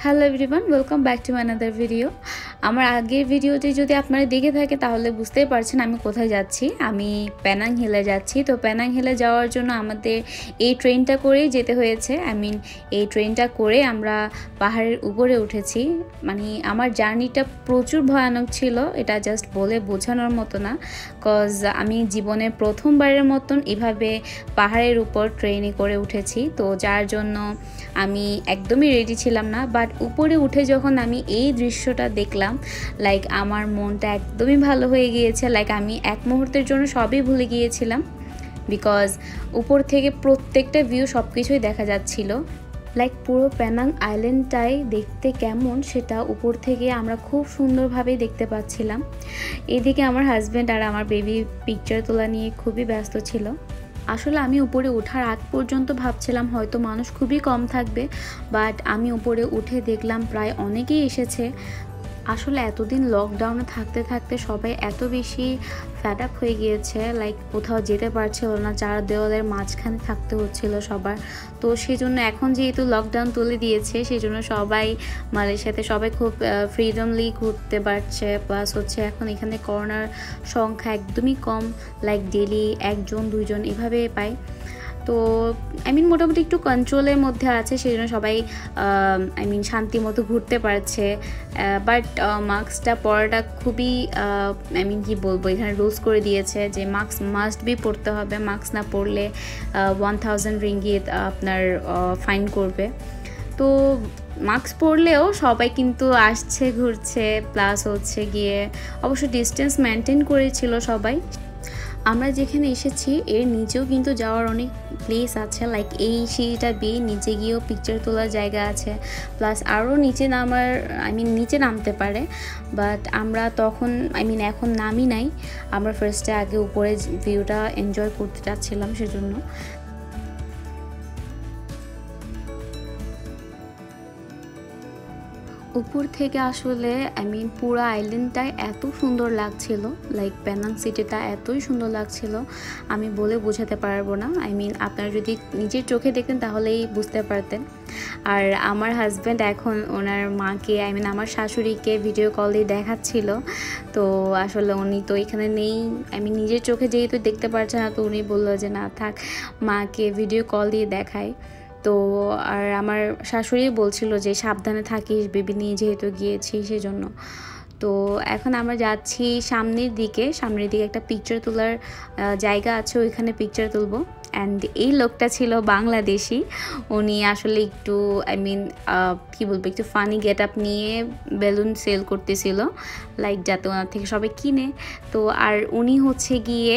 Hello everyone, welcome back to another video. আমার আগের ভিডিওটি যদি আপনারা দেখে থাকে তাহলে বুঝতেই পারছেন আমি কোথায় যাচ্ছি। আমি পেনাং হিলে যাচ্ছি। তো পেনাং হিলে যাওয়ার জন্য আমাদের এই ট্রেনটা করেই যেতে হয়েছে। এই ট্রেনটা করে আমরা পাহাড়ের উপরে উঠেছি। মানে আমার জার্নিটা প্রচুর ভয়ানক ছিল, এটা জাস্ট বলে বোঝানোর মতো না। কজ আমি জীবনে প্রথমবারের মতন এভাবে পাহাড়ের উপর ট্রেনে করে উঠেছি। তো যার জন্য আমি একদমই রেডি ছিলাম না, বাট উপরে উঠে যখন আমি এই দৃশ্যটা দেখলাম, লাইক আমার মনটা একদমই ভালো হয়ে গিয়েছে। লাইক আমি এক মুহূর্তের জন্য সবই ভুলে গিয়েছিলাম, বিকজ উপর থেকে প্রত্যেকটা ভিউ সব কিছুই দেখা যাচ্ছিল। লাইক পুরো পেনাং আইল্যান্ডটাই দেখতে কেমন সেটা উপর থেকে আমরা খুব সুন্দরভাবেই দেখতে পাচ্ছিলাম। এদিকে আমার হাজব্যান্ড আর আমার বেবি পিকচার তোলা নিয়ে খুবই ব্যস্ত ছিল। আসলে আমি উপরে ওঠার আগ পর্যন্ত ভাবছিলাম হয়তো মানুষ খুবই কম থাকবে, বাট আমি উপরে উঠে দেখলাম প্রায় অনেকেই এসেছে। আসলে এতদিন লকডাউনে থাকতে থাকতে সবাই এত বেশি ফ্যাড আপ হয়ে গিয়েছে, লাইক কোথাও যেতে পারছিল না, চার দেওয়ালের মাঝখানে থাকতে হচ্ছিল সবার। তো সেই জন্য এখন যেহেতু লকডাউন তুলে দিয়েছে, সেই জন্য সবাই মালয়েশিয়াতে সবাই খুব ফ্রিডমলি ঘুরতে পারছে। প্লাস হচ্ছে এখন এখানে করোনার সংখ্যা একদমই কম, লাইক ডেলি 1-2 জন এভাবে পায়। তো মোটামুটি একটু কন্ট্রোলের মধ্যে আছে, সেই জন্য সবাই শান্তি মতো ঘুরতে পারছে। বাট মাস্কটা পরাটা খুবই কি বলবো, এখানে রুলস করে দিয়েছে যে মাস্ক মাস্ট বি পরতে হবে। মাস্ক না পরলে 1000 রিঙ্গিত আপনার ফাইন করবে। তো মাস্ক পরলেও সবাই কিন্তু আসছে, ঘুরছে। প্লাস হচ্ছে গিয়ে অবশ্য ডিস্টেন্স মেনটেন করেছিল সবাই। আমরা যেখানে এসেছি এর নিচেও কিন্তু যাওয়ার অনেক প্লেস আছে, লাইক এই সিঁড়িটা বেয়ে নিচে গিয়েও পিকচার তোলার জায়গা আছে। প্লাস আরও নিচে নিচে নামতে পারে, বাট আমরা তখন এখন নামি নাই। আমরা ফার্স্টে আগে উপরে ভিউটা এনজয় করতে চাচ্ছিলাম, সেজন্য। উপর থেকে আসলে পুরো আইল্যান্ডটাই এত সুন্দর লাগছিল, লাইক পেনাং সিটিটা এতই সুন্দর লাগছিল, আমি বলে বোঝাতে পারবো না। আপনারা যদি নিজের চোখে দেখতেন তাহলেই বুঝতে পারতেন। আর আমার হাজব্যান্ড এখন ওনার মাকে আমার শাশুড়িকে ভিডিও কল দিয়ে দেখাচ্ছিল। তো আসলে উনি তো এখানে নেই, নিজের চোখে যেহেতু দেখতে পারছে না, তো উনি বললো যে না থাক, মাকে ভিডিও কল দিয়ে দেখায়। তো আর আমার শাশুড়ি বলছিল যে সাবধানে থাকিস বেবি নিয়ে যেহেতু গিয়েছি, সেজন্য। তো এখন আমরা যাচ্ছি সামনের দিকে একটা পিকচার তোলার জায়গা আছে, ওইখানে পিকচার তুলবো। অ্যান্ড এই লোকটা ছিল বাংলাদেশি। উনি আসলে একটু কী বলবো, একটু ফানি গেট আপ নিয়ে বেলুন সেল করতেছিল, লাইক যাতে ওনার থেকে সবাই কিনে। তো আর উনি হচ্ছে গিয়ে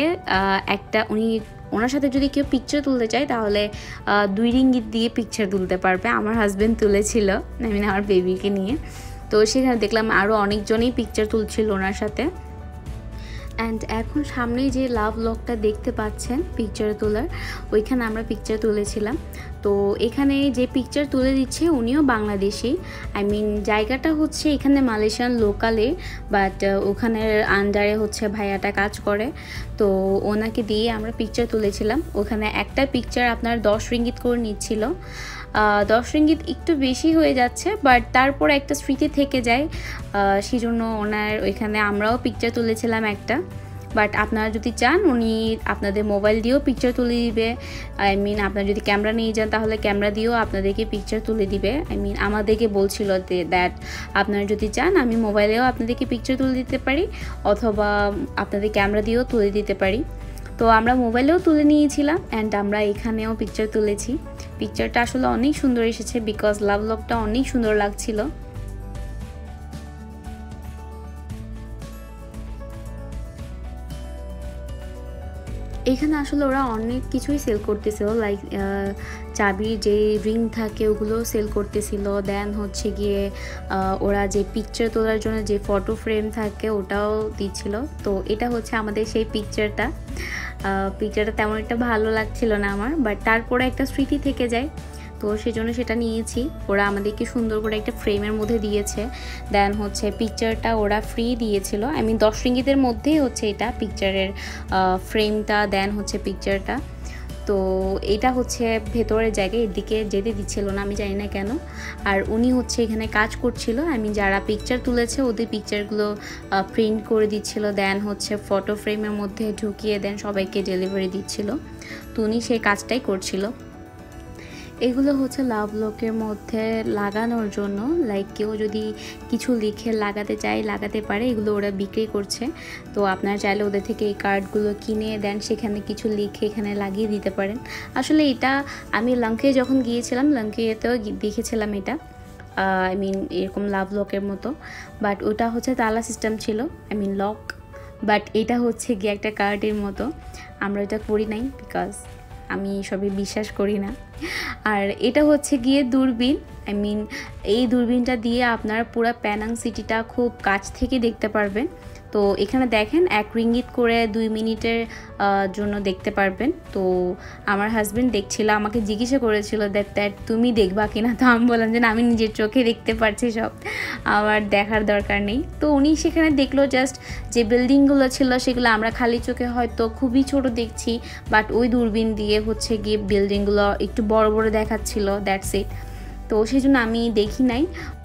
ওনার সাথে যদি কেউ পিকচার তুলতে চায় তাহলে 2 রিঙ্গিত দিয়ে পিকচার তুলতে পারবে। আমার হাজব্যান্ড তুলেছিল আমার বেবিকে নিয়ে। তো সেখানে দেখলাম আরও অনেকজনেই পিকচার তুলছিল ওনার সাথে। অ্যান্ড এখন সামনেই যে লাভ লকটা দেখতে পাচ্ছেন পিকচার তোলার, ওইখানে আমরা পিকচার তুলেছিলাম। তো এখানে যে পিকচার তুলে দিচ্ছে উনিও বাংলাদেশি। জায়গাটা হচ্ছে এখানে মালয়েশিয়ান লোকালে, বাট ওখানের আন্ডারে হচ্ছে ভাইয়াটা কাজ করে। তো ওনাকে দিয়ে আমরা পিকচার তুলেছিলাম। ওখানে একটা পিকচার আপনার 10 রিঙ্গিত করে নিচ্ছিল। 10 রিঙ্গিত একটু বেশি হয়ে যাচ্ছে, বাট তারপর একটা স্মৃতি থেকে যায়, সেই জন্য ওইখানে আমরাও পিকচার তুলেছিলাম একটা। বাট আপনারা যদি চান উনি আপনাদের মোবাইল দিয়েও পিকচার তুলে দিবে। আপনারা যদি ক্যামেরা নিয়ে যান তাহলে ক্যামেরা দিয়েও আপনাদেরকে পিকচার তুলে দিবে। আমাদেরকে বলছিল দ্যাট আপনারা যদি চান আমি মোবাইলেও আপনাদেরকে পিকচার তুলে দিতে পারি, অথবা আপনাদের ক্যামেরা দিয়েও তুলে দিতে পারি। তো আমরা মোবাইলেও তুলে নিয়েছিলাম, অ্যান্ড আমরা এখানেও পিকচার তুলেছি। পিকচারটা আসলে অনেক সুন্দর এসেছে, বিকজ লাভ লকটা অনেক সুন্দর লাগছিল। এখানে আসলে ওরা অনেক কিছুই সেল করতেছিল, লাইক চাবির যে রিং থাকে ওগুলো সেল করতেছিল। দেন হচ্ছে গিয়ে ওরা যে পিকচার তোলার জন্য যে ফটো ফ্রেম থাকে ওটাও দিচ্ছিল। তো এটা হচ্ছে আমাদের সেই পিকচারটা তেমন একটা ভালো লাগছিল না আমার, বাট তারপরে একটা স্মৃতি থেকে যায়, তো সেজন্য সেটা নিয়েছি। ওরা আমাদেরকে সুন্দর করে একটা ফ্রেমের মধ্যে দিয়েছে। দেন হচ্ছে পিকচারটা ওরা ফ্রি দিয়েছিল, 10 রিঙ্গিতের মধ্যেই হচ্ছে এটা পিকচারের ফ্রেমটা, দেন হচ্ছে পিকচারটা। তো এটা হচ্ছে ভেতরের জায়গায়, এদিকে যেতে দিচ্ছিল না, আমি জানি না কেন। আর উনি হচ্ছে এখানে কাজ করছিল, আমি যারা পিকচার তুলেছে ওদের পিকচারগুলো প্রিন্ট করে দিচ্ছিল, দেন হচ্ছে ফটো ফ্রেমের মধ্যে ঢুকিয়ে দেন সবাইকে ডেলিভারি দিচ্ছিল। তো উনি সেই কাজটাই করছিল। এগুলো হচ্ছে লাভ লোকের মধ্যে লাগানোর জন্য, লাইক কেউ যদি কিছু লিখে লাগাতে চায় লাগাতে পারে, এগুলো ওরা বিক্রি করছে। তো আপনারা চাইলে ওদের থেকে এই কার্ডগুলো কিনে দেন, সেখানে কিছু লিখে এখানে লাগিয়ে দিতে পারেন। আসলে এটা আমি লঙ্কে যখন গিয়েছিলাম, লঙ্কেতেও দেখেছিলাম এটা, আই মিন এরকম লাভ লকের মতো, বাট ওটা হচ্ছে তালা সিস্টেম ছিল, আই মিন লক। বাট এটা হচ্ছে গিয়ে একটা কার্ডের মতো। আমরা এটা করি নাই, বিকজ আমি সবই বিশ্বাস করি না। আর এটা হচ্ছে গিয়ে দূরবীন, আই মিন এই দূরবীনটা দিয়ে আপনারা পুরো প্যানাং সিটিটা খুব কাছ থেকে দেখতে পারবেন। তো এখানে দেখেন 1 রিঙ্গিত করে 2 মিনিটের জন্য দেখতে পারবেন। তো আমার হাজব্যান্ড দেখছিল, আমাকে জিজ্ঞাসা করেছিল দ্যাট তুমি দেখবা কিনা। তো আমি বললাম যে না, আমি নিজের চোখে দেখতে পারছি সব, আমার দেখার দরকার নেই। তো উনি সেখানে দেখলো জাস্ট যে বিল্ডিংগুলো ছিল সেগুলো আমরা খালি চোখে হয়তো খুবই ছোট দেখছি, বাট ওই দূরবীন দিয়ে হচ্ছে গিয়ে বিল্ডিংগুলো একটু বড় বড় দেখাচ্ছিল, দ্যাটস ইট। তো সেই জন্য আমি দেখি নাই,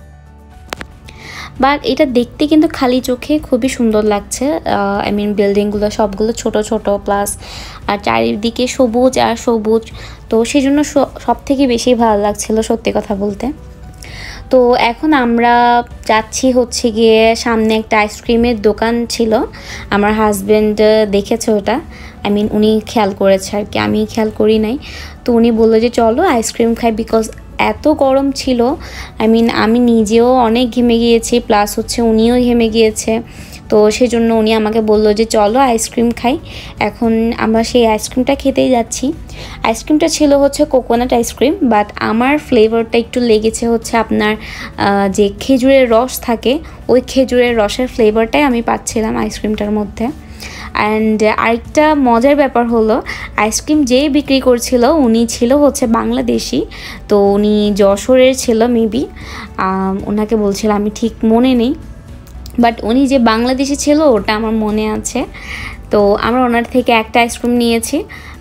বাট এটা দেখতে কিন্তু খালি চোখে খুবই সুন্দর লাগছে। আই মিন বিল্ডিংগুলো সবগুলো ছোট ছোট, প্লাস আর চারিদিকে সবুজ আর সবুজ, তো সেই জন্য সব থেকে বেশি ভালো লাগছিল সত্যি কথা বলতে। তো এখন আমরা যাচ্ছি হচ্ছে গিয়ে, সামনে একটা আইসক্রিমের দোকান ছিল, আমার হাজব্যান্ড দেখেছে ওটা, আই মিন উনি খেয়াল করেছে আর কি, আমি খেয়াল করি নাই। তো উনি বললো যে চলো আইসক্রিম খাই, বিকজ এত গরম ছিল, আই মিন আমি নিজেও অনেক ঘেমে গিয়েছি, প্লাস হচ্ছে উনিও ঘেমে গিয়েছে। তো সেজন্য উনি আমাকে বললো যে চলো আইসক্রিম খাই। এখন আমরা সেই আইসক্রিমটা খেতেই যাচ্ছি। আইসক্রিমটা ছিল হচ্ছে কোকোনাট আইসক্রিম, বাট আমার ফ্লেভারটা একটু লেগেছে হচ্ছে আপনার যে খেজুরের রস থাকে, ওই খেজুরের রসের ফ্লেভারটাই আমি পাচ্ছিলাম আইসক্রিমটার মধ্যে। অ্যান্ড আরেকটা মজার ব্যাপার হলো, আইসক্রিম যেই বিক্রি করছিল উনি ছিল হচ্ছে বাংলাদেশি। তো উনি যশোরের ছিল মেবি, ওনাকে বলছিলাম, আমি ঠিক মনে নেই, বাট উনি যে বাংলাদেশি ছিল ওটা আমার মনে আছে। তো আমরা ওনার থেকে একটা আইসক্রিম নিয়েছি।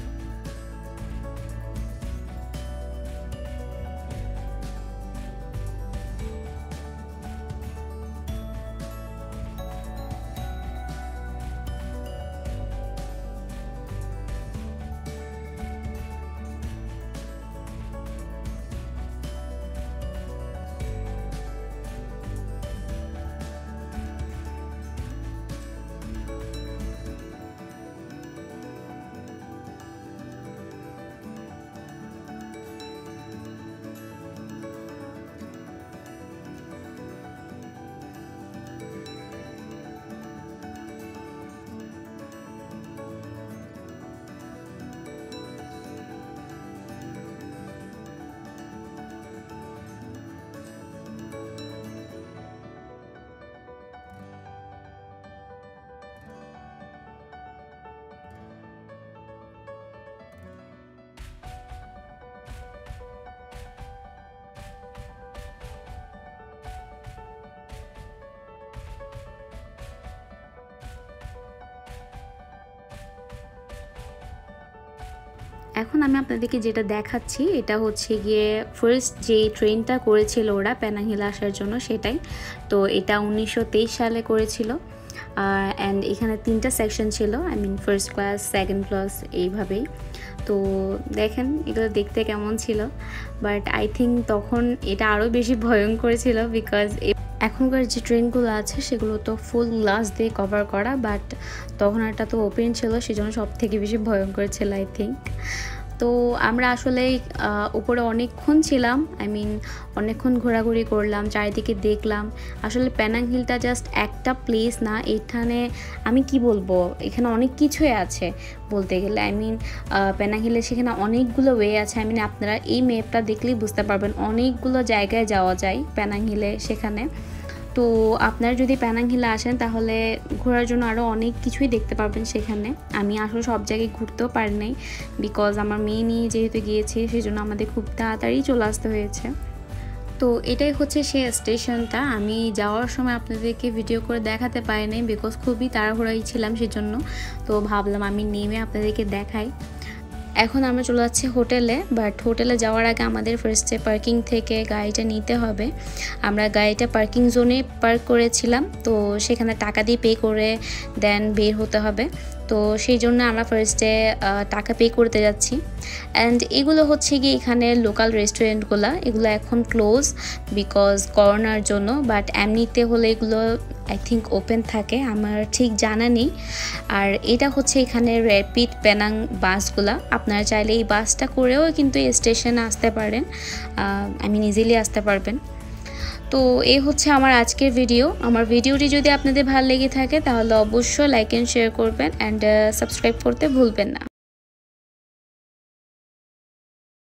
এখন আমি আপনাদেরকে যেটা দেখাচ্ছি এটা হচ্ছে গিয়ে ফার্স্ট যে ট্রেনটা করেছিল ওরা পেনাং হিল আসার জন্য, সেটাই। তো এটা 1923 সালে করেছিল। অ্যান্ড এখানে 3টা সেকশন ছিল, I mean first class, second class, এইভাবেই। তো দেখেন এগুলো দেখতে কেমন ছিল, বাট আই থিঙ্ক তখন এটা আরও বেশি ভয়ঙ্কর ছিল, বিকজ এখনকার যে ট্রেনগুলো আছে সেগুলো তো ফুল গ্লাস দিয়ে কভার করা, বাট তখন একটা তো ওপেন ছিল, সেজন্য সব থেকে বেশি ভয়ঙ্কর ছিল আই থিঙ্ক। তো আমরা আসলে উপরে অনেকক্ষণ ছিলাম, আই মিন অনেকক্ষণ ঘোরাঘুরি করলাম, চারিদিকে দেখলাম। আসলে পেনাং হিলটা জাস্ট একটা প্লেস না, এখানে আমি কি বলবো, এখানে অনেক কিছুই আছে বলতে গেলে। আই মিন পেনাং হিলে সেখানে অনেকগুলো ওয়ে আছে, আই মিন আপনারা এই ম্যাপটা দেখলেই বুঝতে পারবেন অনেকগুলো জায়গায় যাওয়া যায় পেনাং হিলে সেখানে। তো আপনারা যদি পেনাং হিলে আসেন তাহলে ঘোরার জন্য আরও অনেক কিছুই দেখতে পারবেন সেখানে। আমি আসলে সব জায়গায় ঘুরতেও পারি নাই, বিকজ আমার মেয়ে নিয়ে যেহেতু গিয়েছি সেজন্য আমাদের খুব তাড়াতাড়ি চলে আসতে হয়েছে। তো এটাই হচ্ছে সেই স্টেশনটা। আমি যাওয়ার সময় আপনাদেরকে ভিডিও করে দেখাতে পারি নাই, বিকজ খুবই তাড়াহুড়াই ছিলাম সেজন্য। তো ভাবলাম আমি নেমে আপনাদেরকে দেখাই। এখন আমরা চলে যাচ্ছি হোটেলে, বাট হোটেলে যাওয়ার আগে আমাদের ফার্স্টে পার্কিং থেকে গাড়িটা নিতে হবে। আমরা গাড়িটা পার্কিং জোনে পার্ক করেছিলাম, তো সেখানে টাকা দিয়ে পে করে দেন বের হতে হবে। তো সেই জন্য আমরা ফার্স্টে টাকা পে করতে যাচ্ছি। অ্যান্ড এগুলো হচ্ছে কি এখানে লোকাল রেস্টুরেন্টগুলো, এগুলো এখন ক্লোজ বিকজ করোনার জন্য, বাট এমনিতে হলে এগুলো আই থিঙ্ক ওপেন থাকে, আমার ঠিক জানা নেই। আর এটা হচ্ছে এখানে র্যাপিড পেনাং বাসগুলা, আপনারা চাইলে এই বাসটা করেও কিন্তু স্টেশনে আসতে পারেন, ইজিলি আসতে পারবেন। তো এই হচ্ছে আমার আজকের ভিডিও। আমার ভিডিওটি যদি আপনাদের ভালো লেগে থাকে তাহলে অবশ্যই লাইক অ্যান্ড শেয়ার করবেন অ্যান্ড সাবস্ক্রাইব করতে ভুলবেন না।